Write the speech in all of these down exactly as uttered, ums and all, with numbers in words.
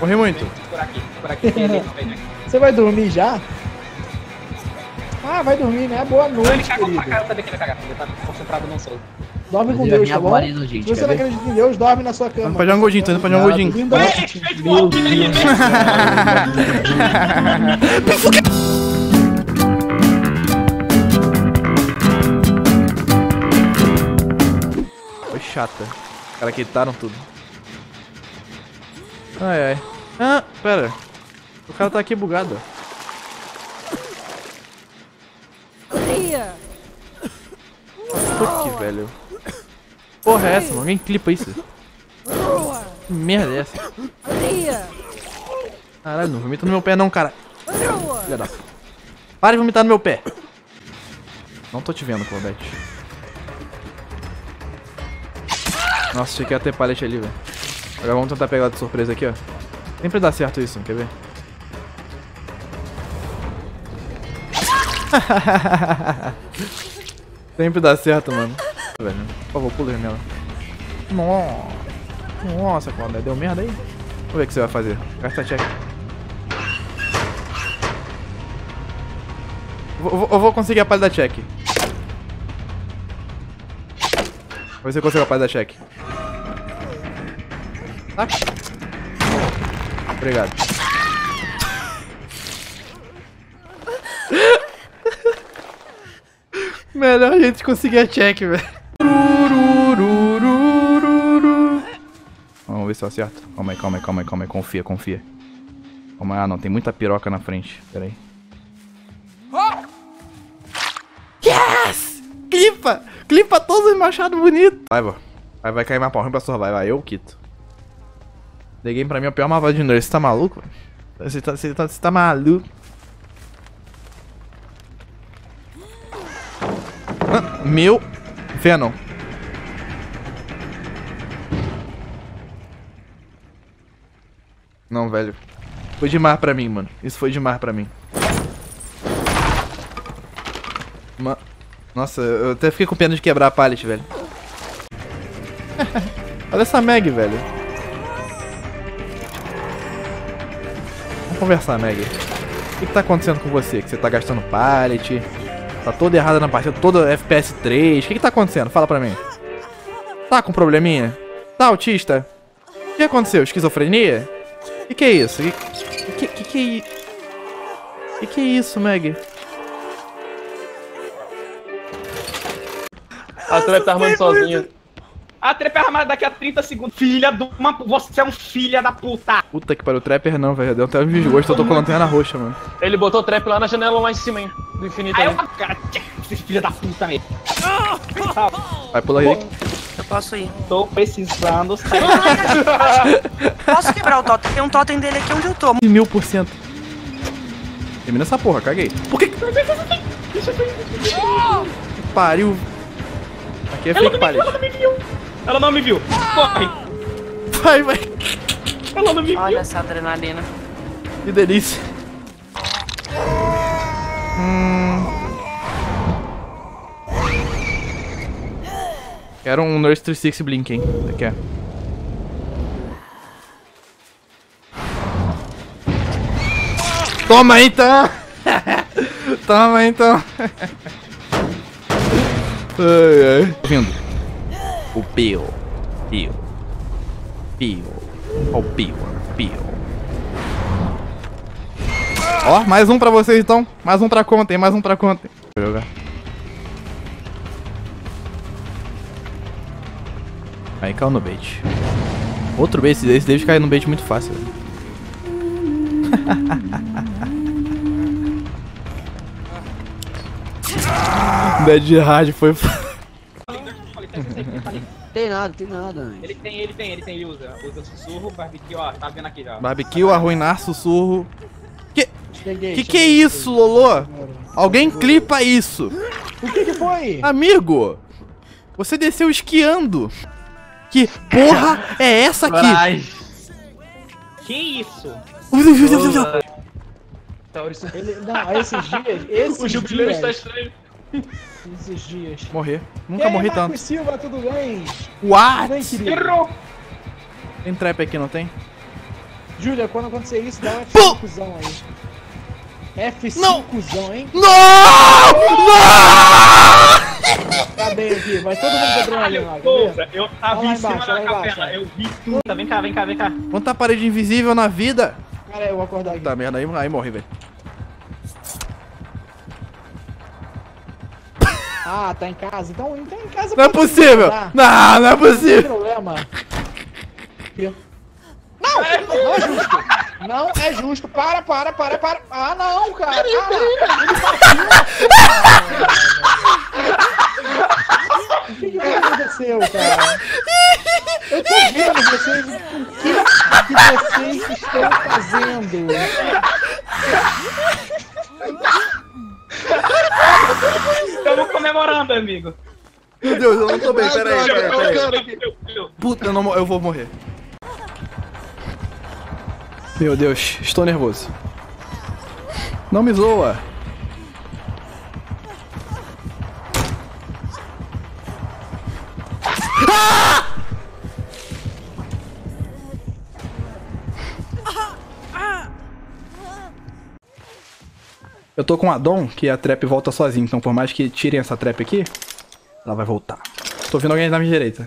Morri muito. Por aqui, por aqui. Tem ali, também, né? Você vai dormir já? Ah, vai dormir, né? Boa Não, ele noite, cagou pra querido. cara, eu sabia que ele ia cagar. Ele tá concentrado no sol. Dorme com Inclusive, a Deus, minha tá bom? guarida, gente, Se você quer não ver? acredita em Deus, dorme na sua cama. Tô indo pra Jangojin, tô indo pra Jangojin. Lindamente. Meu Deus. Foi chata. Os caras quitaram tudo. Ai, ai. Ah, pera. O cara tá aqui bugado. Puta que velho. Porra é essa, mano? Alguém clipa isso? Que merda é essa? Caralho, não vomita no meu pé não, cara. Filha da... Para de vomitar no meu pé. Não tô te vendo, Corbett. Nossa, achei que ia ter pallet ali, velho. Agora vamos tentar pegar de surpresa aqui, ó. Sempre dá certo isso, quer ver? Sempre dá certo, mano. Velho, por favor, pula a janela. Nossa, Nossa, Corbett, deu merda aí? Vamos ver o que você vai fazer. Gasta check. Eu, eu vou conseguir a palha da check. Vou ver se eu consigo a palha da check. Tá? Obrigado. Melhor a gente conseguir a check, velho. Vamos ver se eu acerto. Calma aí, calma aí, calma aí, calma aí. Confia, confia. Calma aí. Ah, não. Tem muita piroca na frente. Pera aí. Yes! Clipa! Clipa todos os machados bonitos. Vai, vó. Vai, vai cair mais pau ruim pra sua. Vai, vai. Eu quito. The Game pra mim é o pior mapa de nerd. Você tá maluco? Você tá, você tá, você tá maluco? Ah, meu Venom. Não, velho. Foi demais pra mim, mano. Isso foi demais pra mim. Ma... Nossa, eu até fiquei com pena de quebrar a pallet, velho. Olha essa Meg, velho. Vamos conversar, Meg. O que, que tá acontecendo com você? Que você tá gastando pallet? Tá toda errada na partida, toda F P S três. O que, que tá acontecendo? Fala pra mim. Tá com probleminha? Tá autista? O que aconteceu? Esquizofrenia? O que, que é isso? O que, que, que, que, que é isso, Meg? A Trap tá armando sozinha. A Trap é armada daqui a trinta segundos. Filha de uma... Você é um filho da puta. Puta que pariu, o Trapper não, velho. Deu até um desgosto, eu tô com a lanterna roxa, mano. Ele botou Trap lá na janela lá em cima, hein? Do infinito Aí ali. eu... Cara, esse filho da puta mesmo. Vai, pula aí. Eu posso ir. Tô precisando sair. Posso quebrar o totem? Tem um totem dele aqui onde eu tô. Mil por cento. Termina essa porra, caguei. Por que que... Que pariu. Aqui é fake pallet. Ela não me viu. Ela não me viu. Corre. Vai, vai. Ela não me viu. Olha essa adrenalina. Que delícia. Hum... Quero um Nurse trezentos e sessenta Blink, hein? Você quer? Toma aí, então! Toma então! Ai, ai. Vindo. O Pio. Pio. Pio. Ó o Pio. Pio. Ó, mais um pra vocês então. Mais um pra conta, hein? Mais um pra conta. Vou jogar. Aí caiu no bait. Outro bait, esse deve cair no bait muito fácil. Dead Hard foi. Tem nada, tem nada. Ele tem, ele tem, ele tem, ele usa. Usa sussurro, barbecue, ó, tá vendo aqui já. Barbecue, arruinar, sussurro. Que Cheguei, que, que é cheguei. isso, Lolo? Alguém clipa isso. O que que foi? Amigo, você desceu esquiando. Que porra é essa aqui? Ai. Que isso? Ele, não, esses dias, esses O jubileu está dias, estranho. esses dias. Morrer. E Nunca aí, morri Marcos tanto. Silva, tudo bem? What? Bem, querido? Errou! Tem trap aqui, não tem? Júlia, quando acontecer isso, dá um F Pum! cinco zão aí. F Não! cinco zão, hein? Não! Não! Tá bem aqui, vai todo mundo quebrando ali, lá, quer Porra, ver? eu tava Olha lá em cima embaixo, da olha lá embaixo, capela, ó. eu vi tudo. Vem cá, vem cá, vem cá. Quanta parede invisível na vida? Cara, eu vou acordar aqui. Tá merda, aí, aí morre, velho. Ah, tá em casa. Então, então em casa... Não é pode possível! acordar. Não, não é Não tem possível! problema. Aqui. Não, não é justo. Não é justo. Para, para, para, para. Ah, não, cara. Ah, o que que aconteceu, cara? Eu tô vendo vocês. O que que vocês estão fazendo? Estamos comemorando, amigo. Meu Deus, eu não tô bem, peraí, peraí, peraí. Eu- eu- Puta, eu, não, eu vou morrer. Meu Deus, estou nervoso. Não me zoa. Ah! Eu tô com um addon que a trap volta sozinha, então por mais que tirem essa trap aqui, ela vai voltar. Tô vendo alguém na minha direita.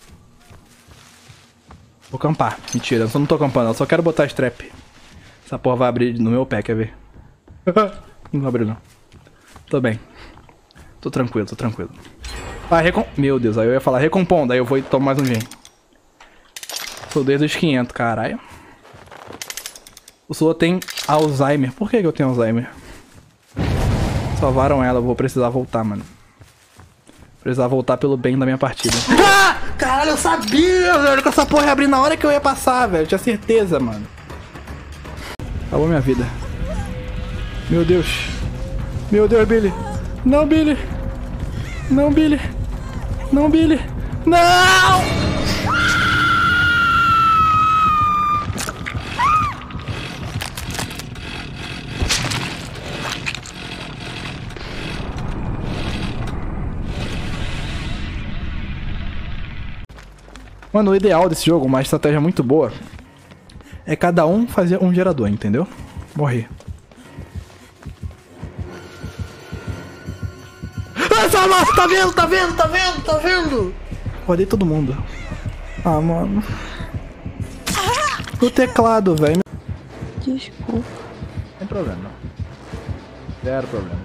Vou campar. Mentira, eu só não tô campando, eu só quero botar as trap. Essa porra vai abrir no meu pé, quer ver? Não vai abrir não. Tô bem. Tô tranquilo, tô tranquilo. Ah, recom... Meu Deus, aí eu ia falar recompondo, aí eu vou e tomo mais um gen. Sou desde os quinhentos, caralho. O Sua tem Alzheimer. Por que que eu tenho Alzheimer? Salvaram ela, eu vou precisar voltar, mano. Precisar voltar pelo bem da minha partida. Ah! Caralho, eu sabia, velho, que essa porra ia abrir na hora que eu ia passar, velho. Eu tinha certeza, mano. Acabou minha vida. Meu Deus. Meu Deus, Billy. Não, Billy. Não, Billy. Não, Billy. Não! Mano, o ideal desse jogo, uma estratégia muito boa, é cada um fazer um gerador, entendeu? Morrer. Essa massa, tá vendo, tá vendo, tá vendo, tá vendo? Rodei todo mundo. Ah, mano. O teclado, velho. Desculpa. Não tem problema. Zero problema.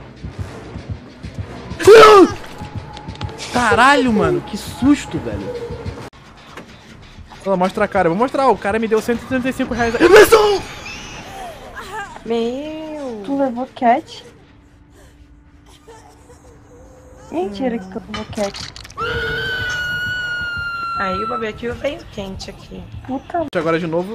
Caralho, mano, que susto, velho. Ela mostra a cara, eu vou mostrar, o cara me deu cento e trinta e cinco reais. Pessoal! Meu. Tu levou cat? Mentira que tu levou cat. Aí o barbecue veio quente aqui. Puta. Agora de novo.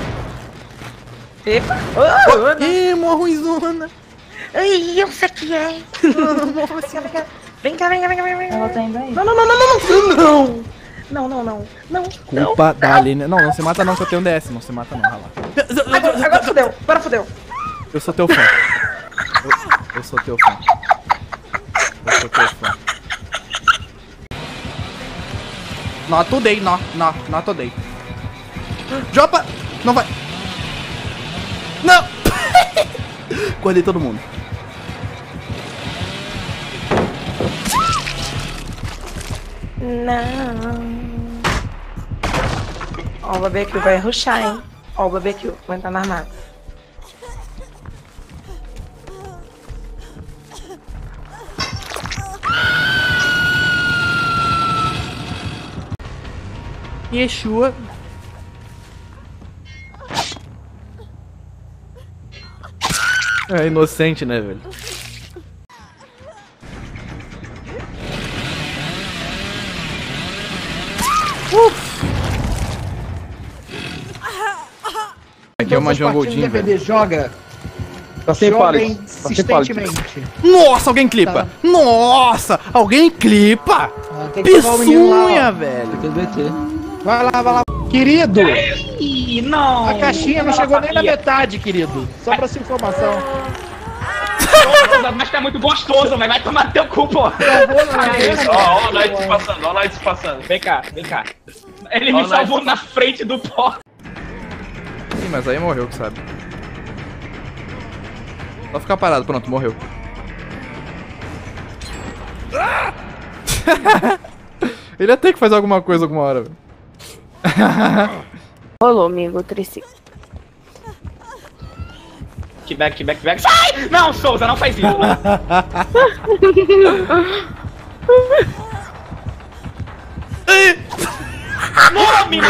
Epa! Oh, oh, Ih, morro ruimzona. ai, eu saquei! Vem cá, vem cá, vem cá, vem cá, vem cá. Ela tá indo aí. Não, não, não, não, não, não! Não, não, não, não. Culpa da Aline. Não, não se mata não, que eu tenho um D S. Não se mata não, rala. Agora, agora fodeu, agora fodeu. Eu sou teu fã. Eu, eu sou teu fã. Eu sou teu fã. Not today, não, não, not today. Dropa! Não vai! Não! Acordei todo mundo. Não. Ó, o barbecue vai rushar, hein? Ó, o barbecue vai entrar na armada. Yeshua. É inocente, né, velho? Aqui é uma jungle gym, velho. Joga. Tá sem Joga pallet. Tá sem pallet. insistentemente. Nossa, alguém clipa! Nossa, alguém clipa! Ah, tem que levar o menino lá, Pissunha, ó. velho! Tem que B T. Vai lá, vai lá. Querido, Ih, não! a caixinha não Ela chegou nem na sabia. metade, querido. Só pra sua informação. Mas tá muito gostoso, velho. Vai tomar teu cu, pô. Ó, ó, o Knights passando, ó, o Knights passando. Vem cá, vem cá. Ele Ó, me salvou nós- na frente do pó. Ih, mas aí morreu, que sabe. Só ficar parado, pronto, morreu. Ele ia ter que fazer alguma coisa alguma hora, velho. Rolou, amigo, triste. Back, back, back. Sai! Não, Souza, não faz isso. Não, me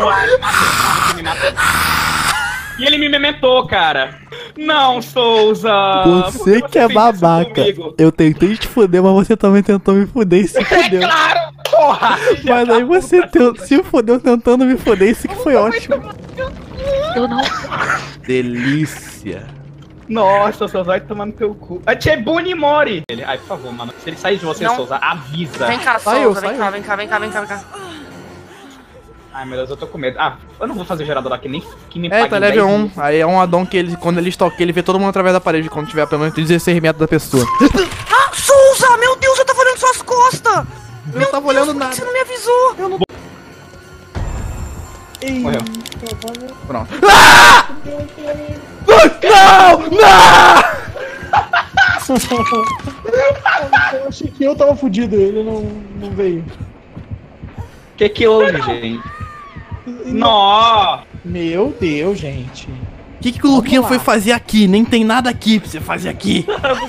E ele me mementou, cara. Não, Souza. Você que é babaca. Eu tentei te fuder, mas você também tentou me fuder e se fudeu. É claro, porra. Mas aí você te... se fudeu tentando me fuder, isso que foi ótimo. Eu não. Delícia. Nossa, Souza, vai tomar no teu cu. A tia é Bunimori. Ele, ai, por favor, mano. Se ele sair de você, Não. Souza, avisa. Vem cá, Saiu, Souza, vem saiu. cá, vem cá, vem cá, vem cá, vem cá. Ai, meu Deus, eu tô com medo. Ah, eu não vou fazer gerador aqui, nem que me É, pague tá level dez um. mil. Aí é um addon que ele, quando ele stalkeia, ele vê todo mundo através da parede. Quando tiver pelo menos dezesseis metros da pessoa. Ah, Souza, meu Deus, eu tava olhando suas costas. Eu não tava olhando nada. Você não me avisou. Eu não... Morreu. Pronto. Ah! Não! Não! Eu achei que eu tava fudido, ele não, não veio. Que que houve, gente? Nó! Meu Deus, gente. O que, que o Luquinha foi fazer aqui? Nem tem nada aqui pra você fazer aqui.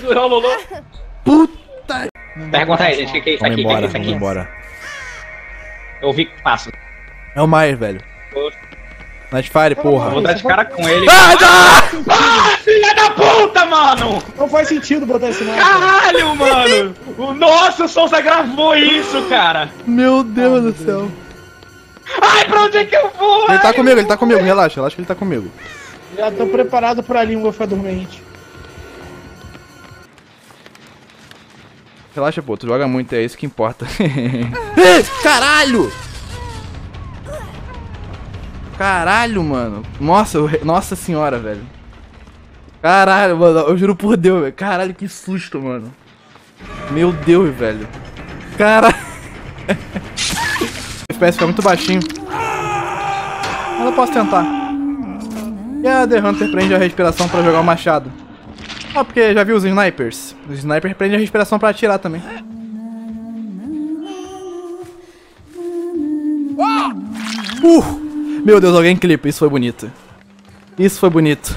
Puta. Pergunta aí, gente, o que, que é isso Vamos aqui? O que, que embora, é isso vamos aqui? embora. Eu ouvi passo. É o Myers, velho. Nightfire, porra. Vou dar de cara com ele. Ah, não! Ah, filha da puta, mano! Não faz sentido botar esse mapa. Caralho, mano! O- Nossa, o Souza gravou isso, cara! Meu Deus do céu. Ai, pra onde é que eu vou? Ele tá Ai, comigo, ele tá comigo, relaxa, relaxa que ele tá comigo. Já tô preparado pra língua ficar dormente. Relaxa, pô, tu joga muito, é isso que importa. Ei, caralho! Caralho, mano. Nossa, eu... nossa senhora, velho. Caralho, mano, eu juro por Deus, velho. Caralho, que susto, mano. Meu Deus, velho. Caralho. O F P S fica muito baixinho. Mas eu posso tentar. E a The Hunter prende a respiração pra jogar o machado. Ah, porque já viu os snipers? Os snipers prendem a respiração pra atirar também. Uh! Meu Deus, alguém clipa, isso foi bonito. Isso foi bonito.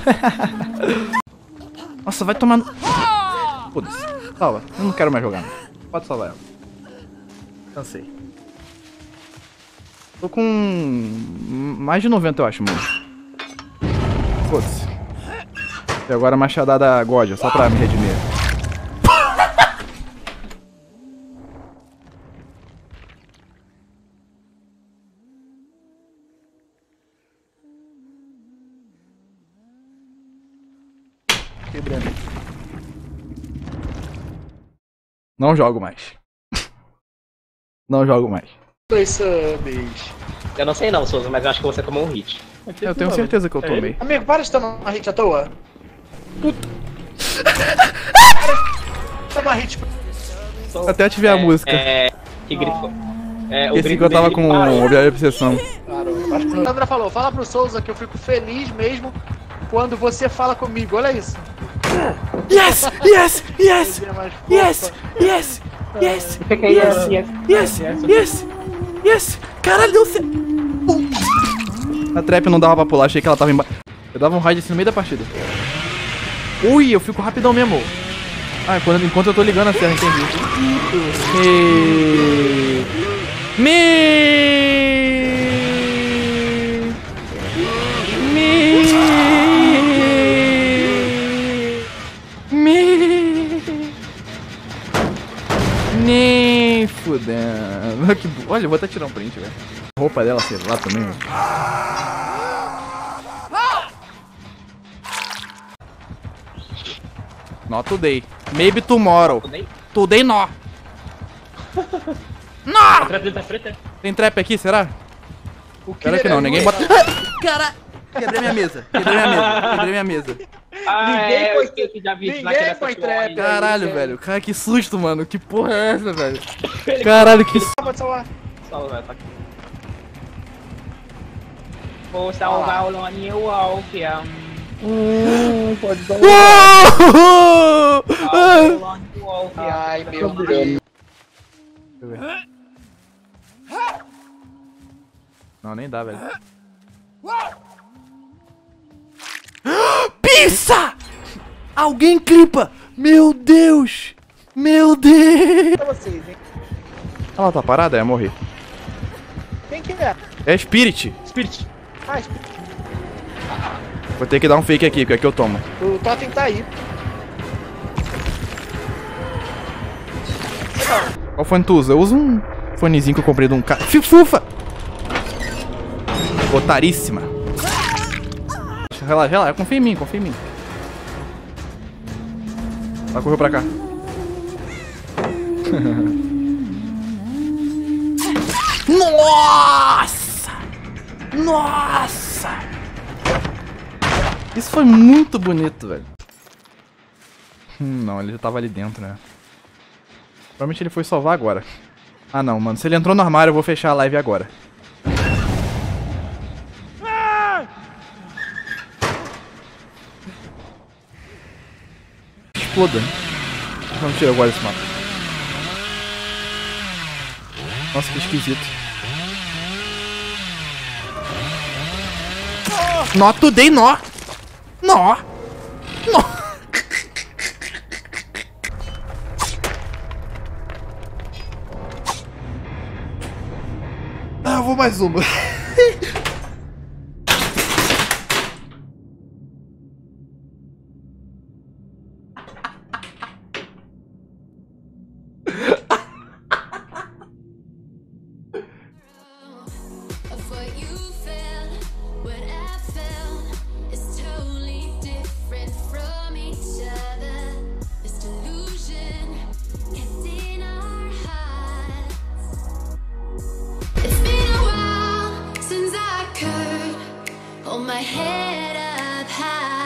Nossa, vai tomar no... Foda-se. Salva, eu não quero mais jogar. Pode salvar ela. Cansei. Tô com... mais de noventa, eu acho, mano. Foda-se. E agora a machadada Goja, só pra me redimir. Quebrando. Não jogo mais. Não jogo mais. Dois subs. Eu não sei não, Souza, mas eu acho que você tomou um hit. Eu tenho certeza que eu tomei. Amigo, para de tomar hit à toa. Puta. Toma hit. Até ativei a música. É... Que grifo? É, o Esse grifo que eu tava dele com parou. o Objeto de Obsessão. Claro. Acho que o Sandra falou, fala pro Souza que eu fico feliz mesmo quando você fala comigo. Olha isso. Yes! Yes! Yes! Coisinha mais fofa. Yes! Yes! Yes! O que que é yes, yes? Yes! Yes! Yes! Caralho, deu certo! A trap não dava pra pular, achei que ela tava embaixo. Eu dava um raid assim no meio da partida. Ui, eu fico rapidão mesmo. Ah, quando, enquanto eu tô ligando a serra, entendi. Me... Me... Me... Me... Nem fudendo. Que bo... Olha, eu vou até tirar um print, velho. A roupa dela, sei lá, também, velho. Not today. Maybe tomorrow. Today? Today no. No! Trap dele tá frente? Tem trap aqui, será? O Será que não? Ninguém bota... Cara! Quebrei minha mesa. Quebrei minha mesa. Quebrei minha mesa. Ah, Ninguém é, foi- eu esqueci de avisar ninguém naquele foi Assassin's trap. Creed. Caralho, velho. Cara, que susto, mano. Que porra é essa, velho? Caralho, que... Pode salvar. Salva, velho, tá aqui. Vou salvar o Lonnie Walker. Hum, pode dar um... Salvar o Lonnie Walker. Ai, meu Deus. Não, nem dá, velho. Pizza! Alguém clipa! Meu Deus! Meu Deus! pra vocês, hein? Ela tá parada? É, morri. Quem que é? É Spirit. Spirit. Ah, Spirit. Vou ter que dar um fake aqui, porque aqui eu tomo. O Totem tá aí. Qual fone tu usa? Eu uso um fonezinho que eu comprei de um cara. Fufa! Otaríssima. Relaxa, relaxa. Confia em mim, confia em mim. Ela correu pra cá. Nossa! Nossa! Isso foi muito bonito, velho. Hum, não, ele já tava ali dentro, né? Provavelmente ele foi salvar agora. Ah, não, mano. Se ele entrou no armário, eu vou fechar a live agora. Exploda. Vamos tirar agora esse mapa. Nossa, que esquisito. Nó, tu dei nó. Nó. Nó. Ah, eu vou mais uma. Hold my head up high.